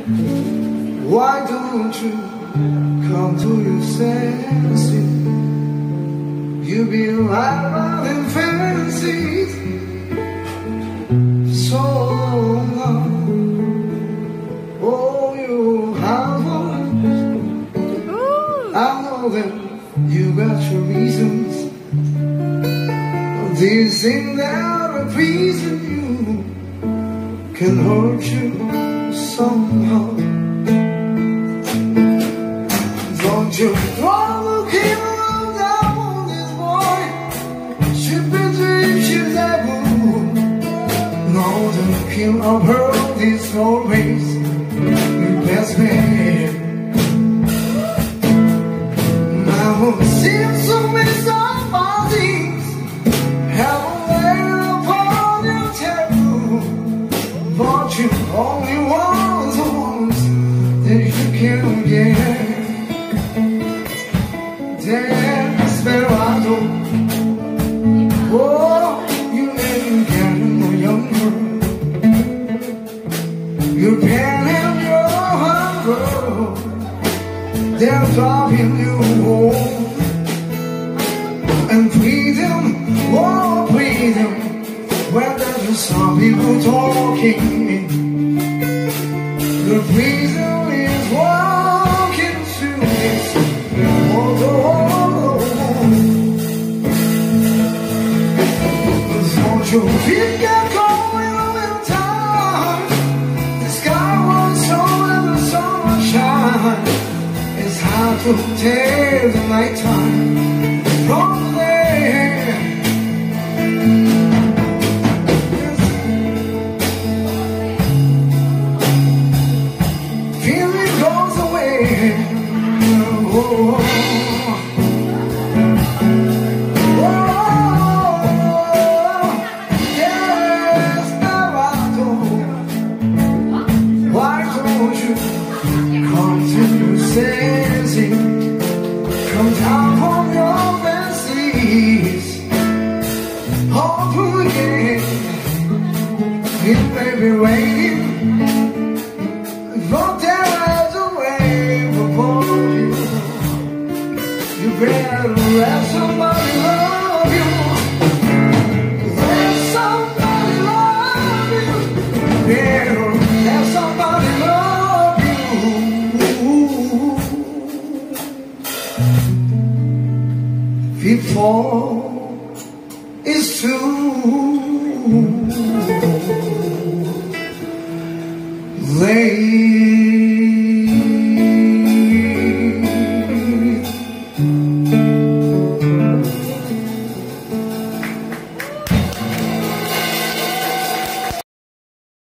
Why don't you come to your senses? You've been right in fantasies so long. Oh, you have one. I know that you got your reasons. This ain't that a reason you can hurt you somehow. Don't you wanna keep around down on this boy? She believes she's able. No, don't kill up her this always your best man. Now it seems to me somebody's have a waited upon your table, but you only want the ones that you can get. Desperado, oh, you ain't getting no younger. Your pen and your hunger, they're driving you home. And freedom, oh freedom, where there's just some people talking. The freedom is walking through this world. Don't you feel get cold in the winter? The sky was so and the sun will shine. It's hard to tell the nighttime from the day. Feeling goes away. Oh. Come down from your fancies, open again. It may be raining, but there is a way for you. You better let somebody love you. Let somebody love you. Better let somebody love you. Before it's too late.